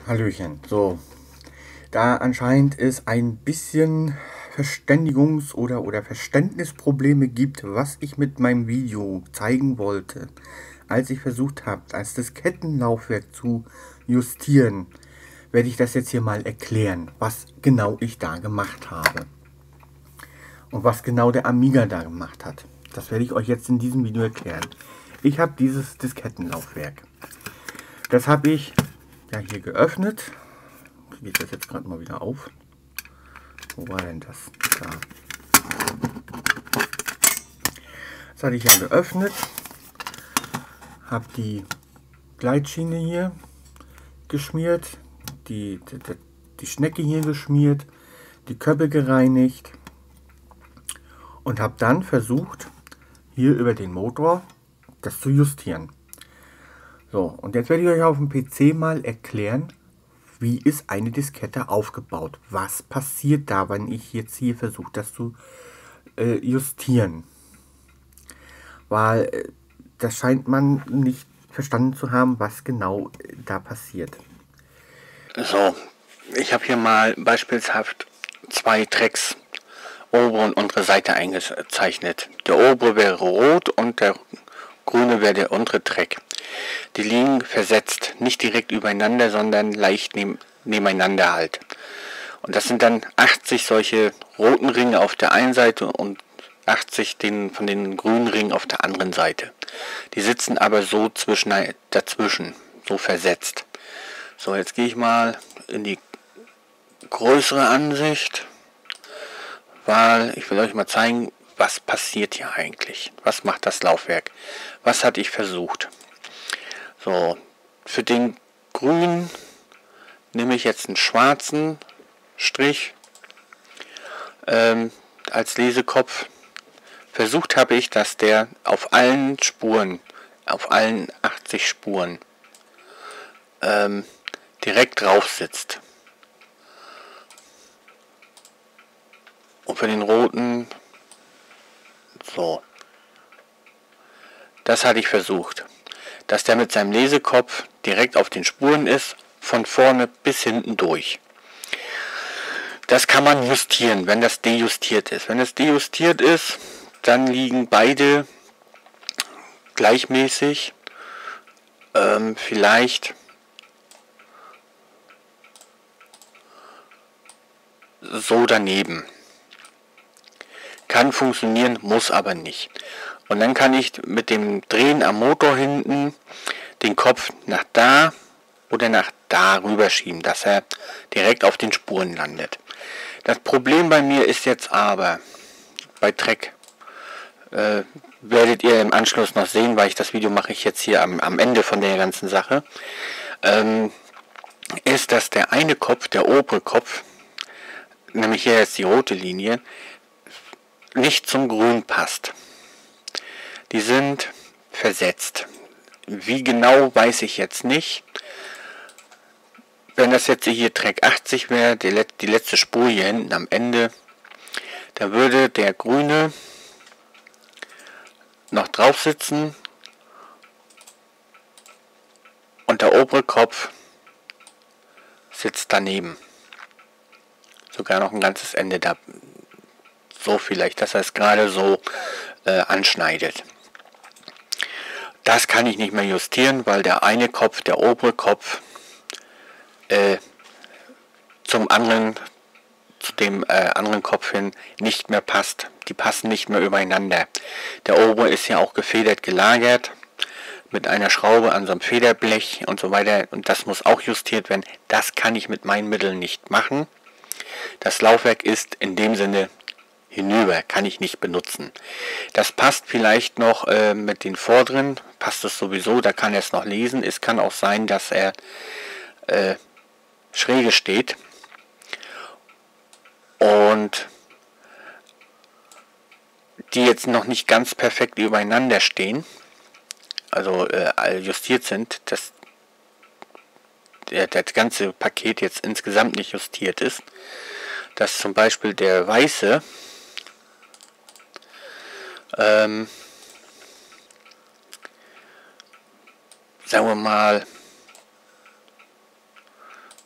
Hallöchen. So, da anscheinend es ein bisschen oder Verständnisprobleme gibt, was ich mit meinem Video zeigen wollte, als ich versucht habe, das Diskettenlaufwerk zu justieren, werde ich das jetzt hier mal erklären, was genau ich da gemacht habe und was genau der Amiga da gemacht hat. Das werde ich euch jetzt in diesem Video erklären. Ich habe dieses Diskettenlaufwerk. Das habe ich ja hier geöffnet. Geht das jetzt gerade mal wieder auf? Wo war denn das? Da. Das hatte ich ja geöffnet. Habe die Gleitschiene hier geschmiert. Die Schnecke hier geschmiert. Die Köppe gereinigt. Und habe dann versucht, hier über den Motor das zu justieren. So, und jetzt werde ich euch auf dem PC mal erklären, wie ist eine Diskette aufgebaut. Was passiert da, wenn ich jetzt hier versuche, das zu justieren. Weil das scheint man nicht verstanden zu haben, was genau da passiert. So, ich habe hier mal beispielshaft zwei Tracks, obere und untere Seite eingezeichnet. Der obere wäre rot und der grüne wäre der untere Track. Die liegen versetzt, nicht direkt übereinander, sondern leicht nebeneinander halt. Und das sind dann 80 solche roten Ringe auf der einen Seite und 80 von den grünen Ringen auf der anderen Seite. Die sitzen aber so dazwischen, so versetzt. So, jetzt gehe ich mal in die größere Ansicht, weil ich will euch mal zeigen, was passiert hier eigentlich. Was macht das Laufwerk? Was hatte ich versucht? So, für den grünen nehme ich jetzt einen schwarzen Strich als Lesekopf. Versucht habe ich, dass der auf allen Spuren, auf allen 80 Spuren direkt drauf sitzt. Und für den roten so. Das hatte ich versucht. Dass der mit seinem Lesekopf direkt auf den Spuren ist, von vorne bis hinten durch. Das kann man justieren, wenn das dejustiert ist. Wenn es dejustiert ist, dann liegen beide gleichmäßig, vielleicht so daneben. Kann funktionieren, muss aber nicht. Und dann kann ich mit dem Drehen am Motor hinten den Kopf nach da oder nach da rüberschieben, dass er direkt auf den Spuren landet. Das Problem bei mir ist jetzt aber, bei Track werdet ihr im Anschluss noch sehen, weil das Video mache ich jetzt hier am Ende von der ganzen Sache, ist, dass der eine Kopf, der obere Kopf, nämlich hier jetzt die rote Linie, nicht zum Grün passt. Die sind versetzt. Wie genau, weiß ich jetzt nicht. Wenn das jetzt hier Track 80 wäre, die letzte Spur hier hinten am Ende, da würde der grüne noch drauf sitzen und der obere Kopf sitzt daneben. Sogar noch ein ganzes Ende da. So vielleicht, dass er es gerade so anschneidet. Das kann ich nicht mehr justieren, weil der eine Kopf, der obere Kopf, zu dem anderen Kopf hin nicht mehr passt. Die passen nicht mehr übereinander. Der obere ist ja auch gefedert gelagert mit einer Schraube an so einem Federblech und so weiter. Und das muss auch justiert werden. Das kann ich mit meinen Mitteln nicht machen. Das Laufwerk ist in dem Sinne hinüber, kann ich nicht benutzen. Das passt vielleicht noch mit den vorderen, passt es sowieso, da kann er es noch lesen. Es kann auch sein, dass er schräge steht und die jetzt noch nicht ganz perfekt übereinander stehen, also justiert sind, dass das ganze Paket jetzt insgesamt nicht justiert ist, dass zum Beispiel der weiße sagen wir mal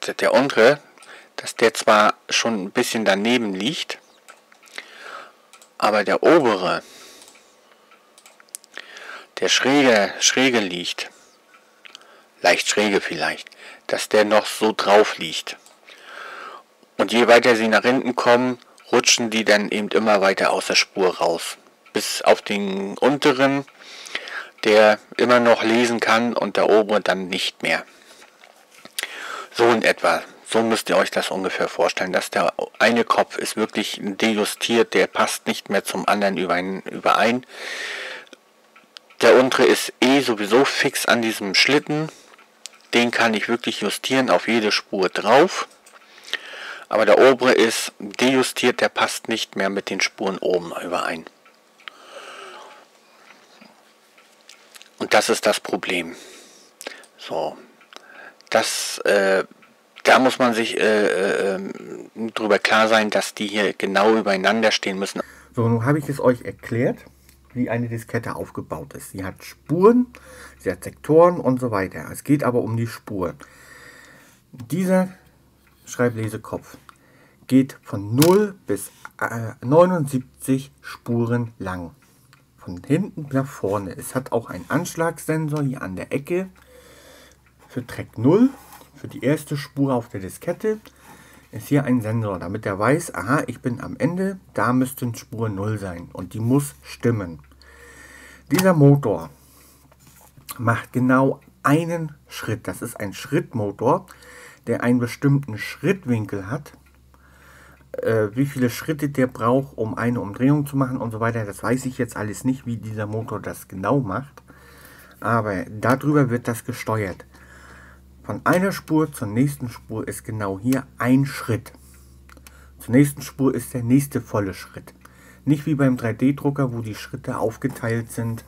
der untere, dass der zwar schon ein bisschen daneben liegt, aber der obere, der schräge liegt, leicht schräge vielleicht, dass der noch so drauf liegt. Und je weiter sie nach hinten kommen, rutschen die dann eben immer weiter aus der Spur raus. Bis auf den unteren, der immer noch lesen kann und der obere dann nicht mehr. So in etwa. So müsst ihr euch das ungefähr vorstellen, dass der eine Kopf ist wirklich dejustiert, der passt nicht mehr zum anderen überein. Der untere ist sowieso fix an diesem Schlitten. Den kann ich wirklich justieren auf jede Spur drauf. Aber der obere ist dejustiert, der passt nicht mehr mit den Spuren oben überein. Und das ist das Problem. So, da muss man sich drüber klar sein, dass die hier genau übereinander stehen müssen. So, nun habe ich es euch erklärt, wie eine Diskette aufgebaut ist. Sie hat Spuren, sie hat Sektoren und so weiter. Es geht aber um die Spur. Dieser Schreiblesekopf geht von 0 bis 79 Spuren lang. Von hinten nach vorne. Es hat auch einen Anschlagssensor hier an der Ecke für Track 0. Für die erste Spur auf der Diskette ist hier ein Sensor, damit er weiß, aha, ich bin am Ende, da müsste Spur 0 sein und die muss stimmen. Dieser Motor macht genau einen Schritt. Das ist ein Schrittmotor, der einen bestimmten Schrittwinkel hat. Wie viele Schritte der braucht, um eine Umdrehung zu machen und so weiter, das weiß ich jetzt alles nicht, wie dieser Motor das genau macht. Aber darüber wird das gesteuert. Von einer Spur zur nächsten Spur ist genau hier ein Schritt. Zur nächsten Spur ist der nächste volle Schritt. Nicht wie beim 3D-Drucker, wo die Schritte aufgeteilt sind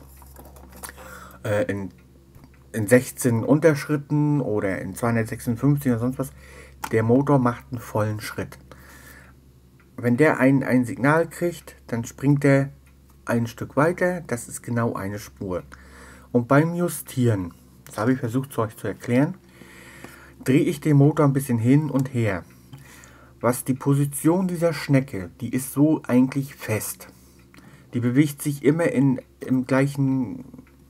in 16 Unterschritten oder in 256 oder sonst was. Der Motor macht einen vollen Schritt. Wenn der ein Signal kriegt, dann springt er ein Stück weiter. Das ist genau eine Spur. Und beim Justieren, das habe ich versucht euch zu erklären, drehe ich den Motor ein bisschen hin und her. Was die Position dieser Schnecke, die ist so eigentlich fest. Die bewegt sich immer in der gleichen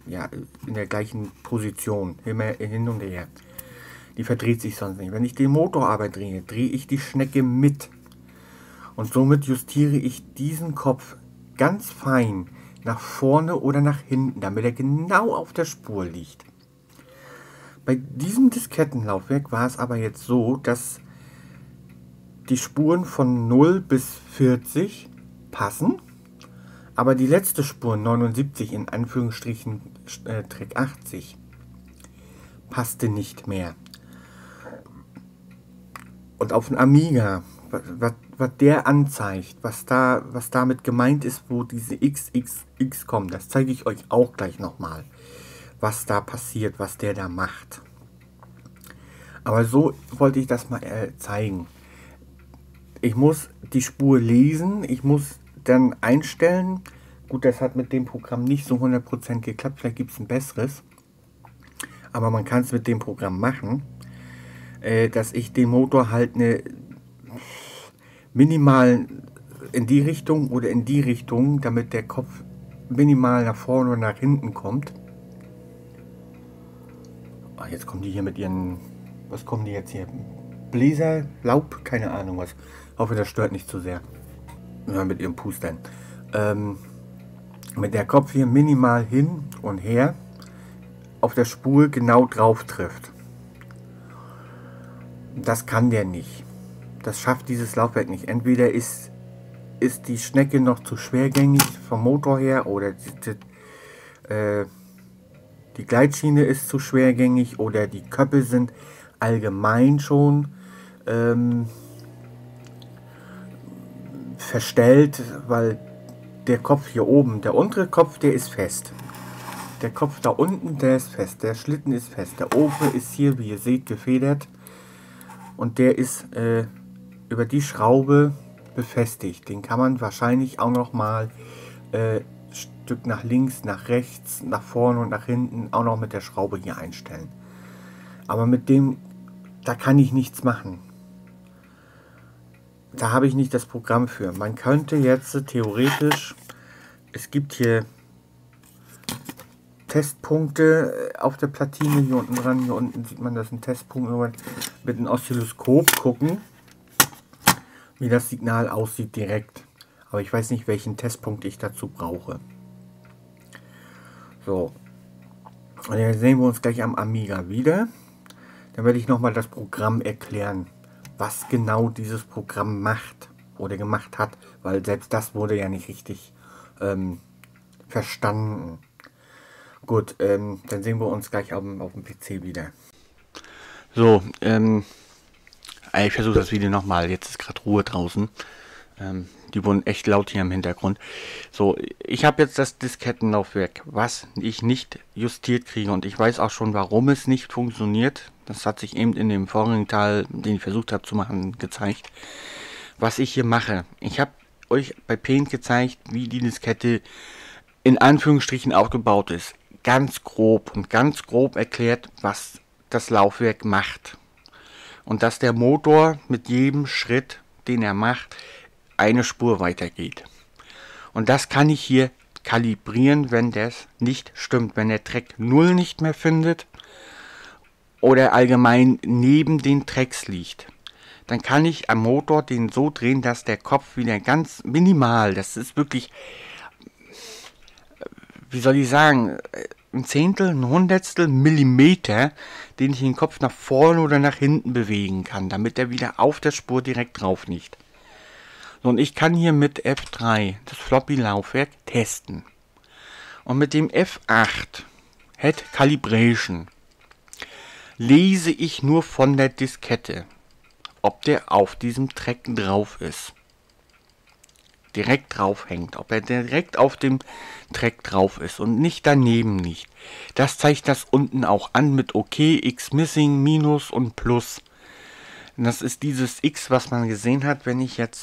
Position, immer hin und her. Die verdreht sich sonst nicht. Wenn ich den Motor aber drehe, drehe ich die Schnecke mit. Und somit justiere ich diesen Kopf ganz fein nach vorne oder nach hinten, damit er genau auf der Spur liegt. Bei diesem Diskettenlaufwerk war es aber jetzt so, dass die Spuren von 0 bis 40 passen, aber die letzte Spur 79 in Anführungsstrichen Track 80 passte nicht mehr. Und auf dem Amiga, was der anzeigt, was damit gemeint ist, wo diese XXX kommen, das zeige ich euch auch gleich nochmal, was da passiert, was der da macht. Aber so wollte ich das mal zeigen. Ich muss die Spur lesen, ich muss dann einstellen. Gut, das hat mit dem Programm nicht so 100% geklappt, vielleicht gibt es ein besseres. Aber man kann es mit dem Programm machen, dass ich den Motor halt minimal in die Richtung oder in die Richtung, damit der Kopf minimal nach vorne oder nach hinten kommt. Ach, jetzt kommen die hier mit ihren, was kommen die jetzt hier? Bläser, Laub, keine Ahnung was. Hoffe, das stört nicht zu sehr. Ja, mit ihrem Pustern. Mit der Kopf hier minimal hin und her auf der Spur genau drauf trifft. Das kann der nicht. Das schafft dieses Laufwerk nicht. Entweder ist die Schnecke noch zu schwergängig vom Motor her oder die Gleitschiene ist zu schwergängig oder die Köpfe sind allgemein schon verstellt, weil der Kopf hier oben, der untere Kopf, der ist fest. Der Kopf da unten, der ist fest. Der Schlitten ist fest. Der obere ist hier, wie ihr seht, gefedert. Und der ist über die Schraube befestigt. Den kann man wahrscheinlich auch noch mal ein Stück nach links, nach rechts, nach vorne und nach hinten auch noch mit der Schraube hier einstellen. Aber mit dem da kann ich nichts machen. Da habe ich nicht das Programm für. Man könnte jetzt theoretisch, es gibt hier Testpunkte auf der Platine hier unten dran. Hier unten sieht man, das ist ein Testpunkt. Mit einem Oszilloskop gucken, wie das Signal aussieht direkt. Aber ich weiß nicht, welchen Testpunkt ich dazu brauche. So. Und dann sehen wir uns gleich am Amiga wieder. Dann werde ich nochmal das Programm erklären, was genau dieses Programm macht oder gemacht hat, weil selbst das wurde ja nicht richtig verstanden. Gut, dann sehen wir uns gleich auf dem PC wieder. So, ich versuche das Video nochmal. Jetzt ist gerade Ruhe draußen. Die wurden echt laut hier im Hintergrund. So, ich habe jetzt das Diskettenlaufwerk, was ich nicht justiert kriege. Und ich weiß auch schon, warum es nicht funktioniert. Das hat sich eben in dem vorigen Teil, den ich versucht habe zu machen, gezeigt. Was ich hier mache. Ich habe euch bei Paint gezeigt, wie die Diskette in Anführungsstrichen aufgebaut ist. Ganz grob und ganz grob erklärt, was das Laufwerk macht. Und dass der Motor mit jedem Schritt, den er macht, eine Spur weitergeht. Und das kann ich hier kalibrieren, wenn das nicht stimmt. Wenn der Track 0 nicht mehr findet oder allgemein neben den Tracks liegt, dann kann ich am Motor den so drehen, dass der Kopf wieder ganz minimal, das ist wirklich, wie soll ich sagen, ein Zehntel, ein Hundertstel Millimeter, den ich den Kopf nach vorne oder nach hinten bewegen kann, damit er wieder auf der Spur direkt drauf liegt. So, und ich kann hier mit F3 das Floppy-Laufwerk testen. Und mit dem F8 Head Calibration lese ich nur von der Diskette, ob der auf diesem Track drauf ist. Direkt drauf hängt, ob er direkt auf dem Track drauf ist und nicht daneben liegt. Das zeigt das unten auch an mit OK, X Missing, Minus und Plus. Und das ist dieses X, was man gesehen hat, wenn ich jetzt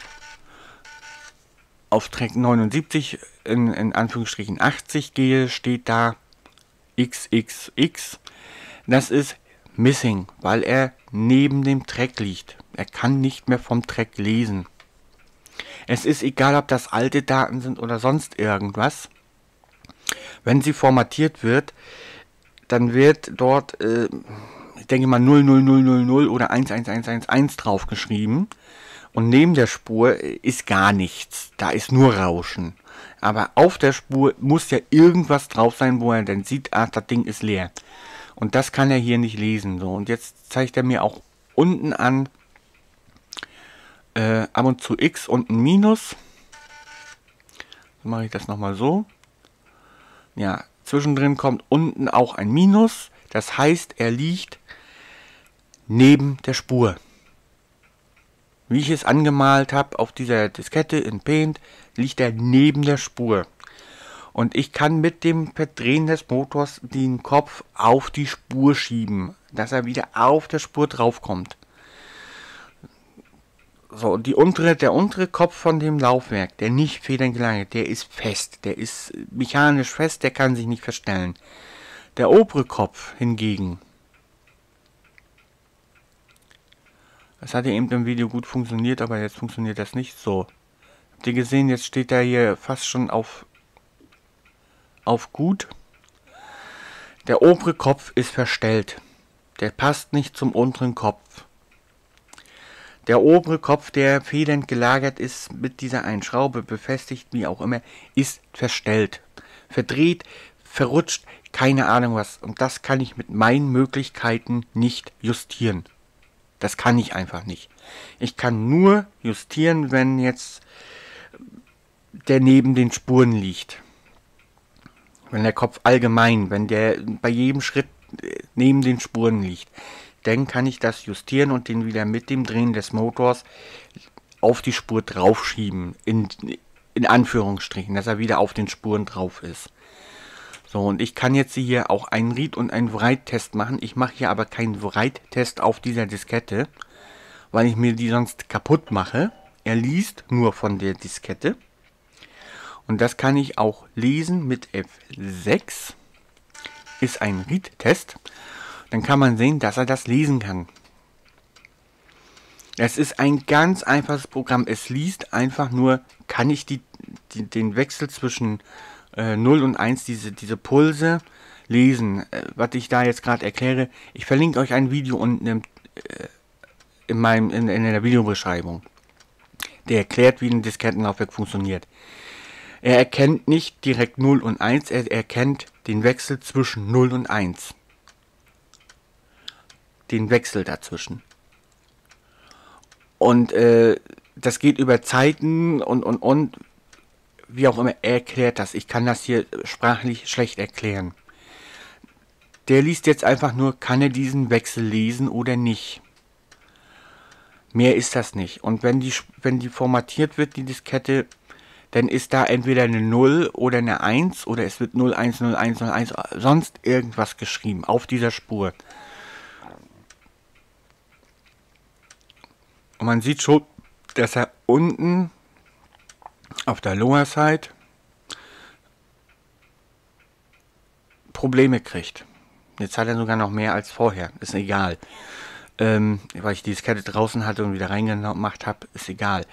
auf Track 79 in Anführungsstrichen 80 gehe, steht da XXX. Das ist Missing, weil er neben dem Track liegt. Er kann nicht mehr vom Track lesen. Es ist egal, ob das alte Daten sind oder sonst irgendwas. Wenn sie formatiert wird, dann wird dort, ich denke mal 00000 oder 11111 drauf geschrieben. Und neben der Spur ist gar nichts. Da ist nur Rauschen. Aber auf der Spur muss ja irgendwas drauf sein, wo er dann sieht, ah, das Ding ist leer. Und das kann er hier nicht lesen. So. Und jetzt zeigt er mir auch unten an, ab und zu X und ein Minus. So mache ich das nochmal so. Ja, zwischendrin kommt unten auch ein Minus. Das heißt, er liegt neben der Spur. Wie ich es angemalt habe auf dieser Diskette in Paint, liegt er neben der Spur. Und ich kann mit dem Verdrehen des Motors den Kopf auf die Spur schieben, dass er wieder auf der Spur draufkommt. So, der untere Kopf von dem Laufwerk, der nicht federngelagert, der ist fest, der ist mechanisch fest, der kann sich nicht verstellen. Der obere Kopf hingegen, das hat ja eben im Video gut funktioniert, aber jetzt funktioniert das nicht so. Habt ihr gesehen, jetzt steht er hier fast schon auf gut. Der obere Kopf ist verstellt. Der passt nicht zum unteren Kopf. Der obere Kopf, der federnd gelagert ist, mit dieser einen Schraube befestigt, wie auch immer, ist verstellt. Verdreht, verrutscht, keine Ahnung was. Und das kann ich mit meinen Möglichkeiten nicht justieren. Das kann ich einfach nicht. Ich kann nur justieren, wenn jetzt der neben den Spuren liegt. Wenn der Kopf allgemein, wenn der bei jedem Schritt neben den Spuren liegt. Dann kann ich das justieren und den wieder mit dem Drehen des Motors auf die Spur draufschieben. In Anführungsstrichen, dass er wieder auf den Spuren drauf ist. So, und ich kann jetzt hier auch einen Read- und einen Write-Test machen. Ich mache hier aber keinen Write-Test auf dieser Diskette, weil ich mir die sonst kaputt mache. Er liest nur von der Diskette. Und das kann ich auch lesen mit F6. Ist ein Read-Test. Dann kann man sehen, dass er das lesen kann. Es ist ein ganz einfaches Programm. Es liest einfach nur, kann ich den Wechsel zwischen 0 und 1, diese Pulse lesen. Was ich da jetzt gerade erkläre, ich verlinke euch ein Video unten in der Videobeschreibung. Der erklärt, wie ein Diskettenlaufwerk funktioniert. Er erkennt nicht direkt 0 und 1, er erkennt den Wechsel zwischen 0 und 1. Den Wechsel dazwischen. Und das geht über Zeiten und wie auch immer, er erklärt das. Ich kann das hier sprachlich schlecht erklären. Der liest jetzt einfach nur, kann er diesen Wechsel lesen oder nicht. Mehr ist das nicht. Und wenn die formatiert wird, die Diskette, dann ist da entweder eine 0 oder eine 1 oder es wird 010101, sonst irgendwas geschrieben auf dieser Spur. Und man sieht schon, dass er unten auf der Lower Side Probleme kriegt. Jetzt hat er sogar noch mehr als vorher. Ist egal. Weil ich die Diskette draußen hatte und wieder reingemacht habe, ist egal.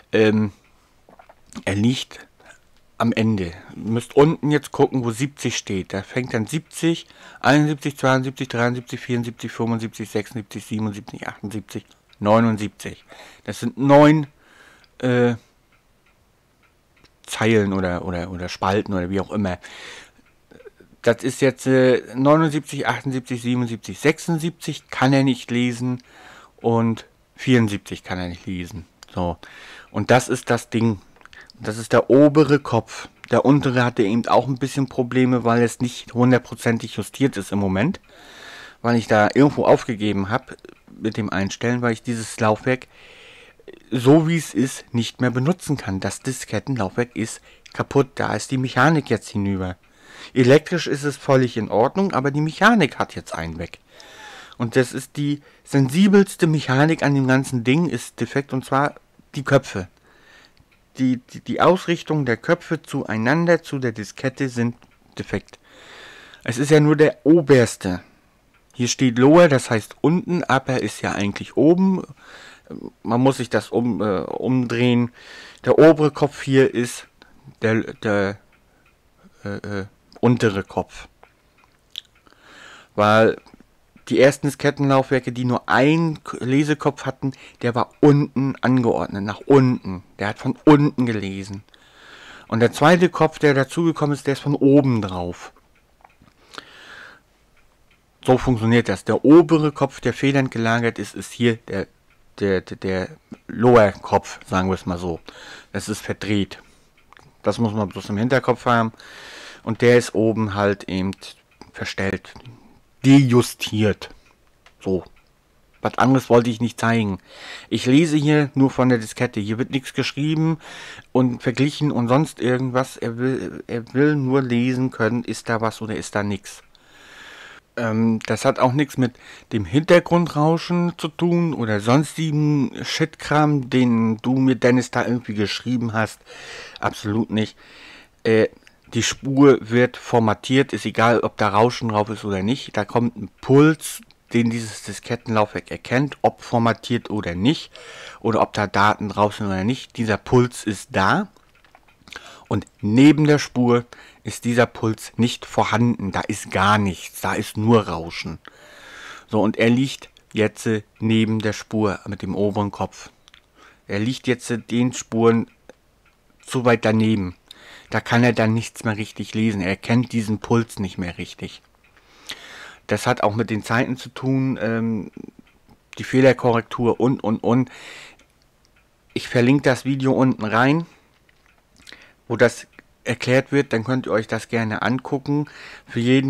Er liegt am Ende. Ihr müsst unten jetzt gucken, wo 70 steht. Da fängt dann 70, 71, 72, 73, 74, 75, 76, 77, 78, 79. Das sind 9 Zeilen oder Spalten oder wie auch immer. Das ist jetzt 79, 78, 77, 76 kann er nicht lesen und 74 kann er nicht lesen. So. Und das ist das Ding. Das ist der obere Kopf. Der untere hatte eben auch ein bisschen Probleme, weil es nicht hundertprozentig justiert ist im Moment. Weil ich da irgendwo aufgegeben habe mit dem Einstellen, weil ich dieses Laufwerk, so wie es ist, nicht mehr benutzen kann. Das Diskettenlaufwerk ist kaputt. Da ist die Mechanik jetzt hinüber. Elektrisch ist es völlig in Ordnung, aber die Mechanik hat jetzt einen weg. Und das ist die sensibelste Mechanik an dem ganzen Ding, ist defekt, und zwar die Köpfe. Die Ausrichtung der Köpfe zueinander, zu der Diskette, sind defekt. Es ist ja nur der oberste. Hier steht Lower, das heißt unten, Upper ist ja eigentlich oben. Man muss sich das umdrehen. Der obere Kopf hier ist der untere Kopf. Weil die ersten Diskettenlaufwerke, die nur einen Lesekopf hatten, der war unten angeordnet, nach unten. Der hat von unten gelesen. Und der zweite Kopf, der dazugekommen ist, der ist von oben drauf. So funktioniert das. Der obere Kopf, der federnd gelagert ist, ist hier der Lower-Kopf, sagen wir es mal so. Das ist verdreht. Das muss man bloß im Hinterkopf haben. Und der ist oben halt eben verstellt. Dejustiert. So. Was anderes wollte ich nicht zeigen. Ich lese hier nur von der Diskette. Hier wird nichts geschrieben und verglichen und sonst irgendwas. Er will nur lesen können, ist da was oder ist da nichts. Das hat auch nichts mit dem Hintergrundrauschen zu tun oder sonstigen Shitkram, den du mir, Dennis, da irgendwie geschrieben hast. Absolut nicht. Die Spur wird formatiert, ist egal, ob da Rauschen drauf ist oder nicht. Da kommt ein Puls, den dieses Diskettenlaufwerk erkennt, ob formatiert oder nicht. Oder ob da Daten drauf sind oder nicht. Dieser Puls ist da. Und neben der Spur ist dieser Puls nicht vorhanden. Da ist gar nichts. Da ist nur Rauschen. So, und er liegt jetzt neben der Spur mit dem oberen Kopf. Er liegt jetzt den Spuren zu weit daneben. Da kann er dann nichts mehr richtig lesen. Er erkennt diesen Puls nicht mehr richtig. Das hat auch mit den Zeiten zu tun, die Fehlerkorrektur und. Ich verlinke das Video unten rein, wo das erklärt wird. Dann könnt ihr euch das gerne angucken. Für jeden,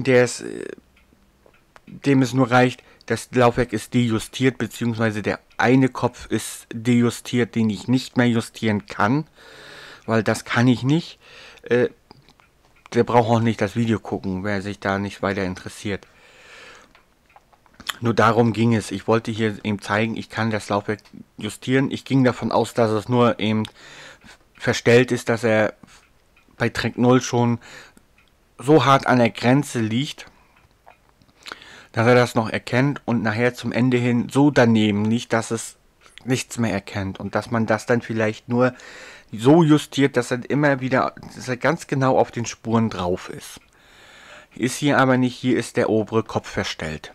dem es nur reicht, das Laufwerk ist dejustiert, beziehungsweise der eine Kopf ist dejustiert, den ich nicht mehr justieren kann, weil das kann ich nicht. Der braucht auch nicht das Video gucken, wer sich da nicht weiter interessiert. Nur darum ging es. Ich wollte hier eben zeigen, ich kann das Laufwerk justieren. Ich ging davon aus, dass es nur eben verstellt ist, dass er bei Track 0 schon so hart an der Grenze liegt, dass er das noch erkennt und nachher zum Ende hin so daneben liegt, dass es nichts mehr erkennt und dass man das dann vielleicht nur so justiert, dass er immer wieder, dass er ganz genau auf den Spuren drauf ist. Ist hier aber nicht, hier ist der obere Kopf verstellt.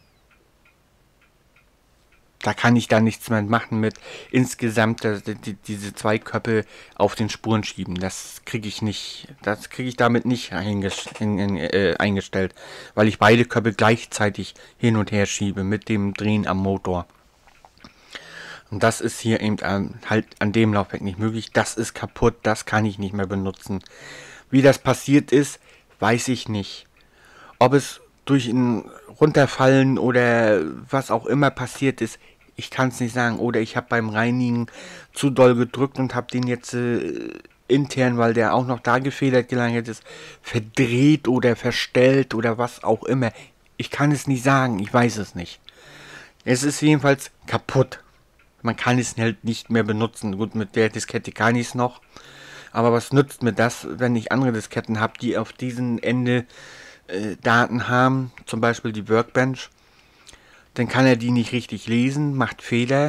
Da kann ich da nichts mehr machen mit insgesamt diese zwei Köpfe auf den Spuren schieben. Das kriege ich nicht, das kriege ich damit nicht eingestellt, weil ich beide Köpfe gleichzeitig hin und her schiebe mit dem Drehen am Motor. Und das ist hier eben halt an dem Laufwerk nicht möglich. Das ist kaputt, das kann ich nicht mehr benutzen. Wie das passiert ist, weiß ich nicht. Ob es durch ein Runterfallen oder was auch immer passiert ist, ich kann es nicht sagen. Oder ich habe beim Reinigen zu doll gedrückt und habe den jetzt intern, weil der auch noch da gefedert gelangt ist, verdreht oder verstellt oder was auch immer. Ich kann es nicht sagen, ich weiß es nicht. Es ist jedenfalls kaputt. Man kann es halt nicht mehr benutzen. Gut, mit der Diskette kann ich es noch. Aber was nützt mir das, wenn ich andere Disketten habe, die auf diesem Ende Daten haben, zum Beispiel die Workbench, dann kann er die nicht richtig lesen, macht Fehler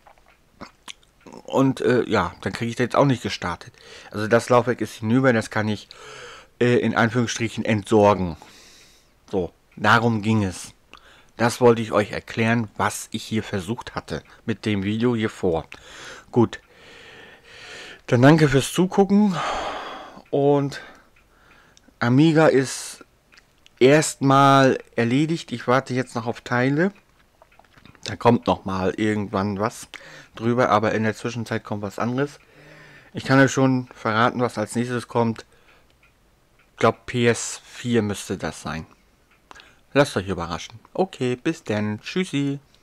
und ja, dann kriege ich das jetzt auch nicht gestartet. Also das Laufwerk ist hinüber, das kann ich in Anführungsstrichen entsorgen. So, darum ging es. Das wollte ich euch erklären, was ich hier versucht hatte mit dem Video hier vor. Gut, dann danke fürs Zugucken und Amiga ist erstmal erledigt. Ich warte jetzt noch auf Teile. Da kommt noch mal irgendwann was drüber, aber in der Zwischenzeit kommt was anderes. Ich kann euch schon verraten, was als nächstes kommt. Ich glaube PS4 müsste das sein. Lasst euch überraschen. Okay, bis dann. Tschüssi.